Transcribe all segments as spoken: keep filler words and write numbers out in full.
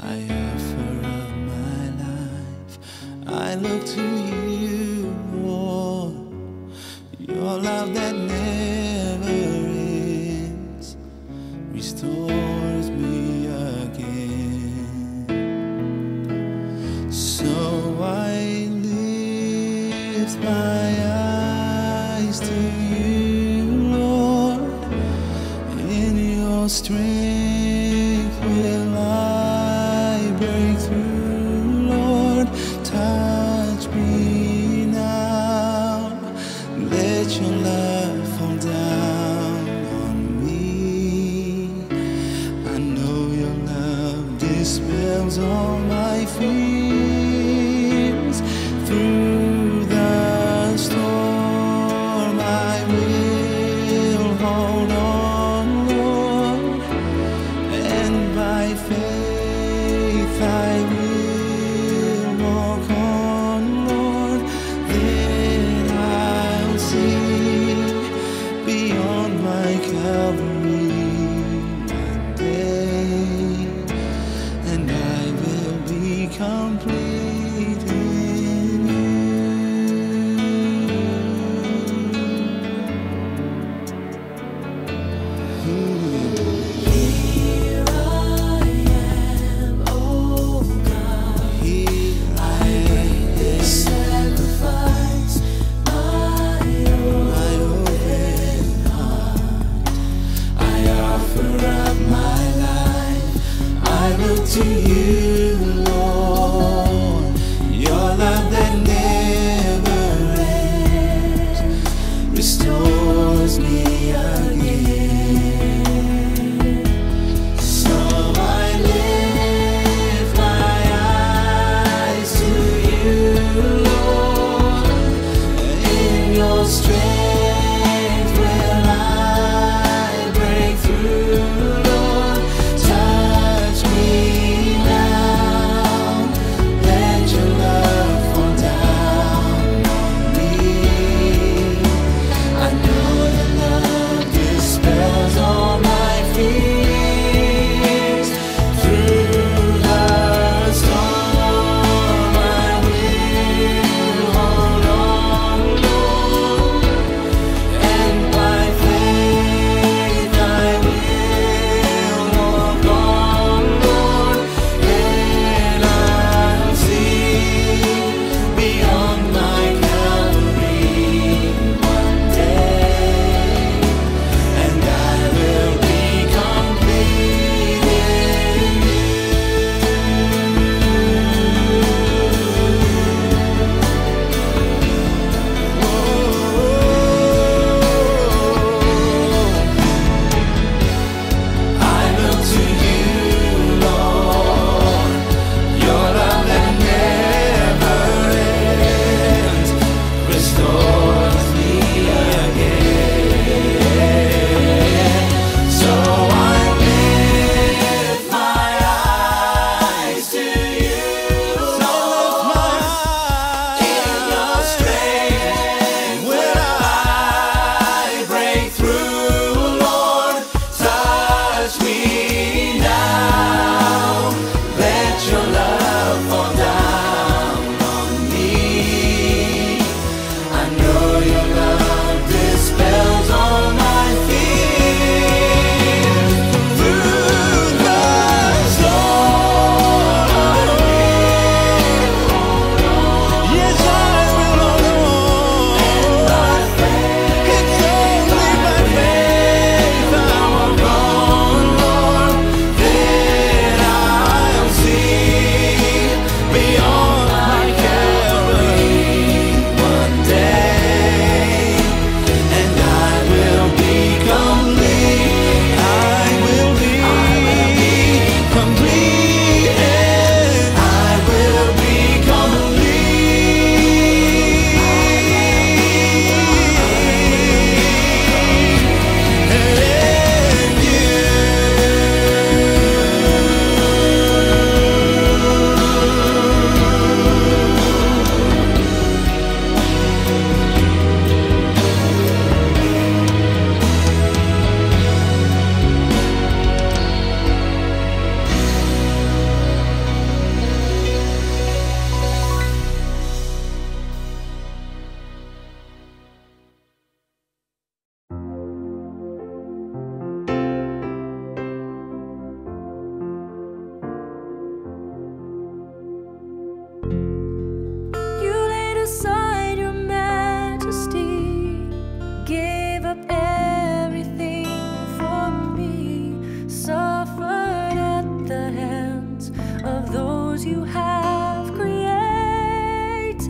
I offer up my life. I look to you, Lord. Your love that never ends restores me again. So I lift my eyes to you, Lord. In your strength will I break through, Lord. Touch me now. Let your love fall down on me. I know your love dispels all my fears. Through the storm I will hold on, Lord, and by faith I will walk on, Lord. Then I'll see beyond my Calvary one day, and I will be complete in you. Here I am, oh God. Here I Bring this sacrifice, my my open heart. I offer up my life. I look to you, Lord. Your love that never ends restores me again. So I lift my eyes to you, Lord. In your strength will I break through, Lord. Touch me now. you have created.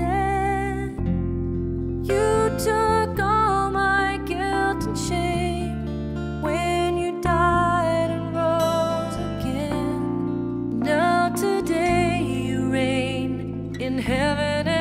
You took all my guilt and shame when you died and rose again. Now today you reign in heaven